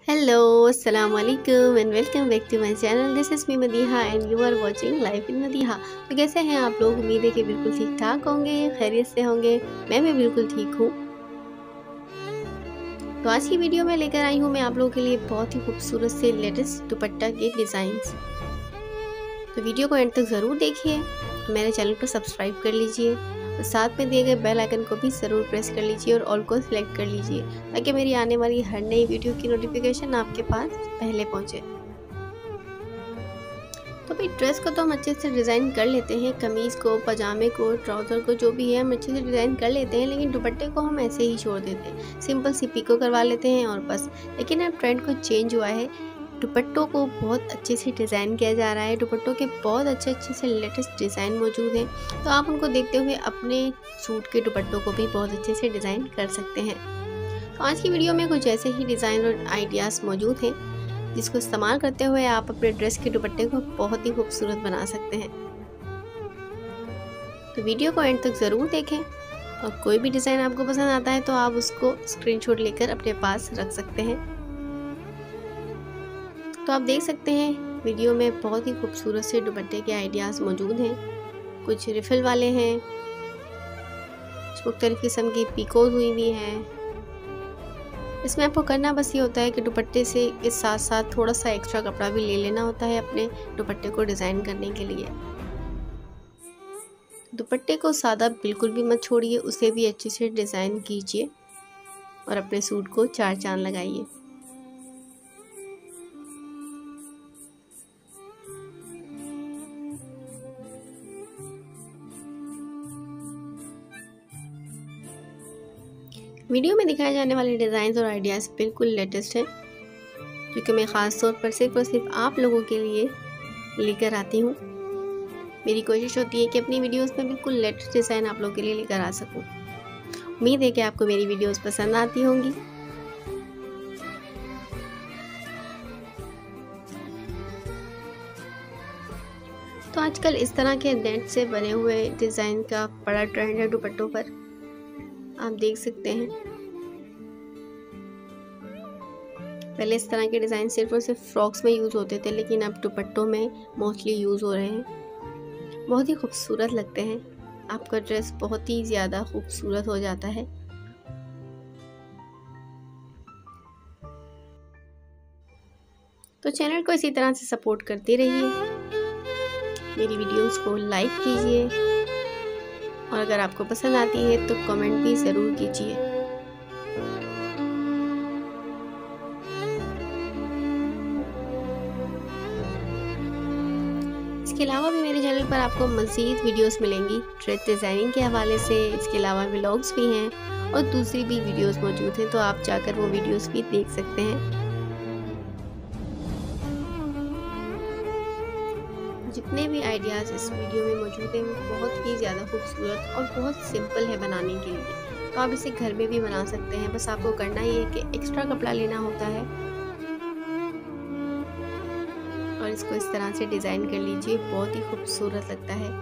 Hello, Assalamu alaikum and welcome back to my channel. This is me Madiha and you are watching Life in Madiha। तो कैसे हैं आप लोग? उम्मीद है कि बिल्कुल ठीक ठाक होंगे, खैरियत से होंगे। मैं भी बिल्कुल ठीक हूँ। तो आज की वीडियो में लेकर आई हूँ मैं आप लोगों के लिए बहुत ही खूबसूरत से लेटेस्ट दुपट्टा के डिज़ाइंस। तो वीडियो को एंड तक ज़रूर देखिए। तो मेरे चैनल को सब्सक्राइब कर लीजिए और साथ में दिए गए बेल आइकन को भी ज़रूर प्रेस कर लीजिए और ऑल को सिलेक्ट कर लीजिए ताकि मेरी आने वाली हर नई वीडियो की नोटिफिकेशन आपके पास पहले पहुंचे। तो भाई ड्रेस को तो हम अच्छे से डिज़ाइन कर लेते हैं, कमीज़ को, पजामे को, ट्राउज़र को, जो भी है हम अच्छे से डिज़ाइन कर लेते हैं, लेकिन दुपट्टे को हम ऐसे ही छोड़ देते हैं, सिंपल सी पिको करवा लेते हैं और बस। लेकिन अब ट्रेंड को चेंज हुआ है, दुपट्टों को बहुत अच्छे से डिज़ाइन किया जा रहा है। दुपट्टों के बहुत अच्छे से लेटेस्ट डिज़ाइन मौजूद हैं, तो आप उनको देखते हुए अपने सूट के दुपट्टों को भी बहुत अच्छे से डिज़ाइन कर सकते हैं। तो आज की वीडियो में कुछ ऐसे ही डिज़ाइन और आइडियाज़ मौजूद हैं जिसको इस्तेमाल करते हुए आप अपने ड्रेस के दुपट्टे को बहुत ही खूबसूरत बना सकते हैं। तो वीडियो को एंड तक ज़रूर देखें और कोई भी डिज़ाइन आपको पसंद आता है तो आप उसको स्क्रीनशॉट लेकर अपने पास रख सकते हैं। तो आप देख सकते हैं वीडियो में बहुत ही खूबसूरत से दुपट्टे के आइडियाज़ मौजूद हैं। कुछ रिफिल वाले हैं, कुछ मुख्तलिफ़ किस्म की पिकोज हुई भी हैं। इसमें आपको करना बस ये होता है कि दुपट्टे से के साथ साथ थोड़ा सा एक्स्ट्रा कपड़ा भी ले लेना होता है अपने दुपट्टे को डिज़ाइन करने के लिए। दुपट्टे को सादा बिल्कुल भी मत छोड़िए, उसे भी अच्छे से डिज़ाइन कीजिए और अपने सूट को चार चांद लगाइए। वीडियो में दिखाए जाने वाले डिज़ाइंस और आइडियाज़ बिल्कुल लेटेस्ट हैं, क्योंकि मैं ख़ास तौर पर सिर्फ और सिर्फ आप लोगों के लिए लेकर आती हूँ। मेरी कोशिश होती है कि अपनी वीडियोस में बिल्कुल लेटेस्ट डिज़ाइन आप लोगों के लिए लेकर आ सकूँ। उम्मीद है कि आपको मेरी वीडियोस पसंद आती होंगी। तो आजकल इस तरह के नेट से बने हुए डिज़ाइन का बड़ा ट्रेंड है दुपट्टों पर, आप देख सकते हैं। पहले इस तरह के डिज़ाइन सिर्फ और सिर्फ फ्रॉक्स में यूज़ होते थे, लेकिन अब दुपट्टों में मोस्टली यूज़ हो रहे हैं। बहुत ही खूबसूरत लगते हैं, आपका ड्रेस बहुत ही ज़्यादा खूबसूरत हो जाता है। तो चैनल को इसी तरह से सपोर्ट करते रहिए, मेरी वीडियोस को लाइक कीजिए और अगर आपको पसंद आती है तो कमेंट भी ज़रूर कीजिए। इसके अलावा भी मेरे चैनल पर आपको मज़ीद वीडियोस मिलेंगी ड्रेस डिज़ाइनिंग के हवाले से। इसके अलावा व्लॉग्स भी हैं और दूसरी भी वीडियोस मौजूद हैं, तो आप जाकर वो वीडियोस भी देख सकते हैं। जितने भी आइडियाज़ इस वीडियो में मौजूद हैं वो बहुत ही ज़्यादा खूबसूरत और बहुत सिंपल है बनाने के लिए, तो आप इसे घर में भी बना सकते हैं। बस आपको करना ही है कि एक्स्ट्रा कपड़ा लेना होता है और इसको इस तरह से डिज़ाइन कर लीजिए, बहुत ही खूबसूरत लगता है।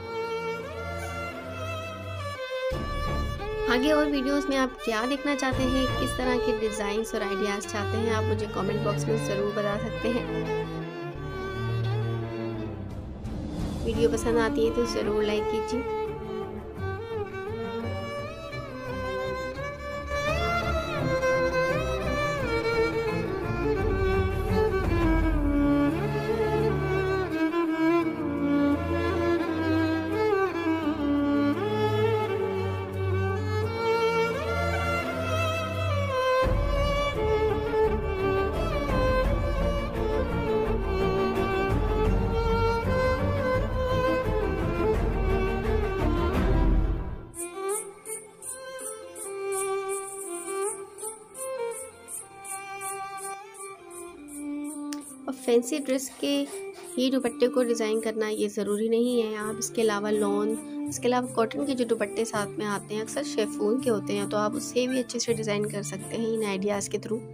आगे और वीडियोस में आप क्या देखना चाहते हैं, किस तरह के डिज़ाइंस और आइडियाज़ चाहते हैं, आप मुझे कमेंट बॉक्स में ज़रूर बता सकते हैं। वीडियो पसंद आती है तो ज़रूर लाइक कीजिए। और फैंसी ड्रेस के ही दुपट्टे को डिज़ाइन करना ये ज़रूरी नहीं है, आप इसके अलावा लॉन, इसके अलावा कॉटन के जो दुपट्टे साथ में आते हैं अक्सर शेफून के होते हैं, तो आप उससे भी अच्छे से डिज़ाइन कर सकते हैं इन आइडियाज़ के थ्रू।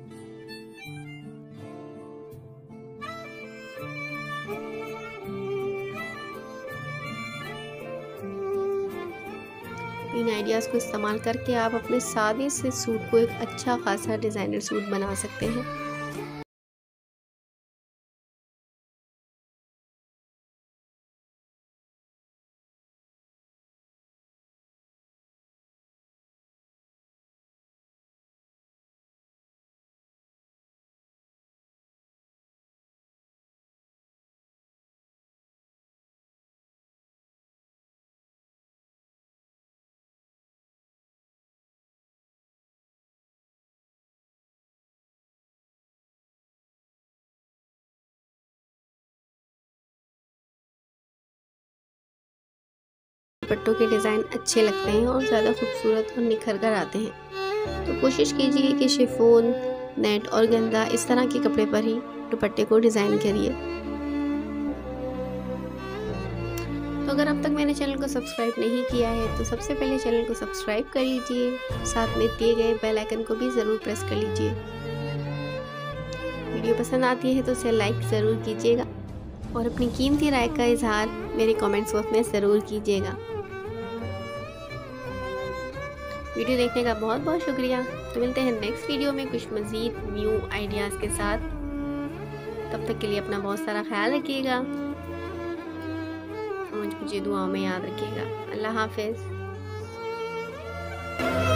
इन आइडियाज़ को इस्तेमाल करके आप अपने सादे से सूट को एक अच्छा खासा डिज़ाइनर सूट बना सकते हैं। दुपट्टों के डिज़ाइन अच्छे लगते हैं और ज़्यादा खूबसूरत और निखर कर आते हैं। तो कोशिश कीजिए कि शिफॉन, नेट और गंदा इस तरह के कपड़े पर ही दुपट्टे को डिज़ाइन करिए। तो अगर अब तक मैंने चैनल को सब्सक्राइब नहीं किया है तो सबसे पहले चैनल को सब्सक्राइब कर लीजिए, साथ में दिए गए बेल आइकन को भी ज़रूर प्रेस कर लीजिए। वीडियो पसंद आती है तो उसे लाइक ज़रूर कीजिएगा और अपनी कीमती राय का इजहार मेरे कमेंट्स बॉक्स में ज़रूर कीजिएगा। वीडियो देखने का बहुत बहुत शुक्रिया। तो मिलते हैं नेक्स्ट वीडियो में कुछ मज़ीद न्यू आइडियाज़ के साथ। तब तक के लिए अपना बहुत सारा ख्याल रखिएगा और मुझे दुआओं में याद रखिएगा। अल्लाह हाफ़िज़।